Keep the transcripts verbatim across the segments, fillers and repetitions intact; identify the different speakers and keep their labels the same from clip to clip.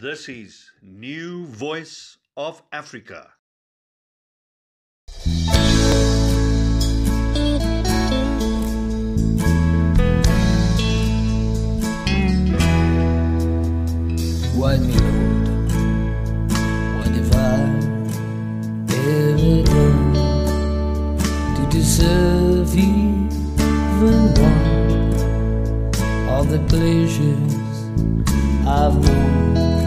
Speaker 1: This is New Voice of Africa.
Speaker 2: Why me, Lord? What have I ever done to deserve even one of the pleasures I've known?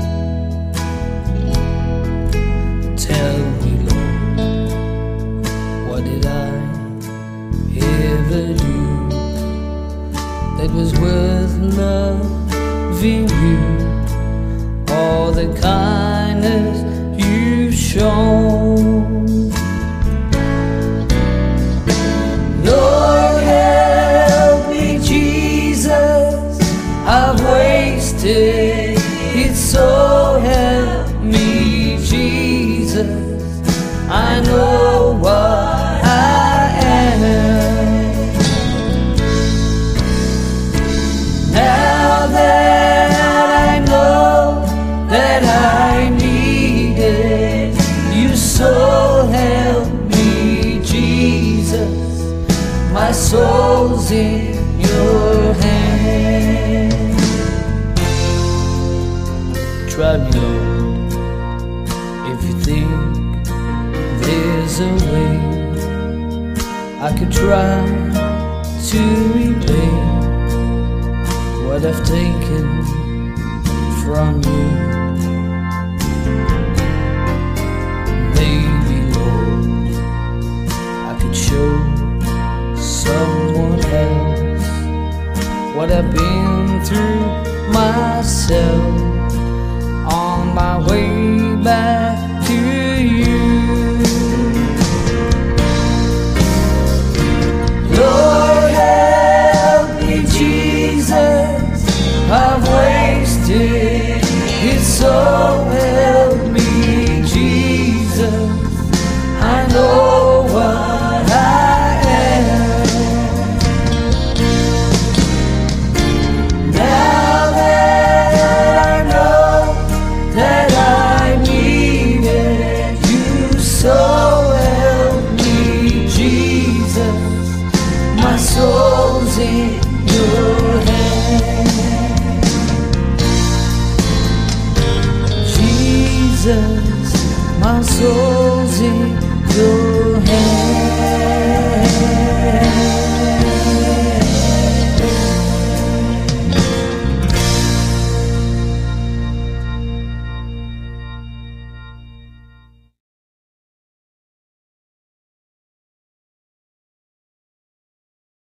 Speaker 2: Tell me, Lord, what did I ever do that was worth loving you? All the kindness you've shown. Lord, help me, Jesus, I've wasted it, so help me, Jesus, I know what I am. Now that I know that I needed you, so help me, Jesus, my soul's in your hand. Try me, Lord, if you think there's a way I could try to repay what I've taken from you. Maybe, Lord, I could show someone else what I've been through myself on my way back